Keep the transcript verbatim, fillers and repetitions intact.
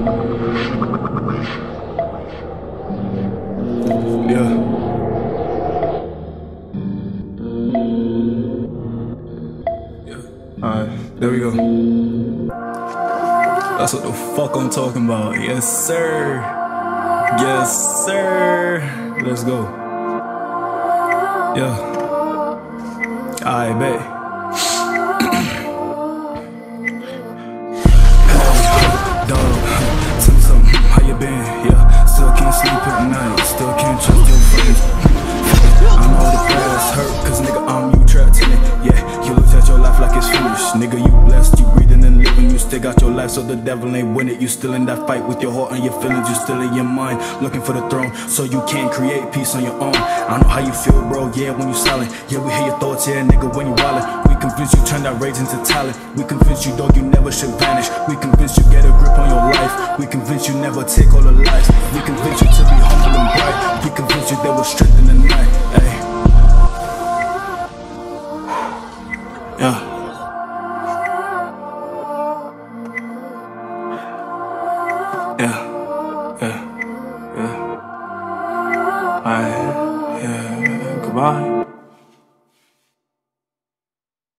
Yeah. Yeah. Alright, there we go. That's what the fuck I'm talking about. Yes, sir. Yes, sir. Let's go. Yeah. I bet. Hey, dog. Tell me something. How you been? Yeah. Still can't sleep at night. Still can't trust your friends. I know the past hurt, cause nigga, I'm you trapped in it. Yeah, you looked at your life like it's foolish. Nigga, you blessed, you breathing and living. You still got your life, so the devil ain't win it. You still in that fight with your heart and your feelings. You still in your mind, looking for the throne, so you can't create peace on your own. I know how you feel, bro, yeah, when you silent. Yeah, we hear your thoughts, yeah, nigga, when you wildin'. We convinced you turn that rage into talent. We convinced you, dog, you never should vanish. We convinced you get a grip on your life. We convinced you never take all the lies. We convinced you to be humble and bright. We convinced you there was strength in the night. Ay. Yeah. Yeah. Yeah. Yeah. I. Yeah. Goodbye.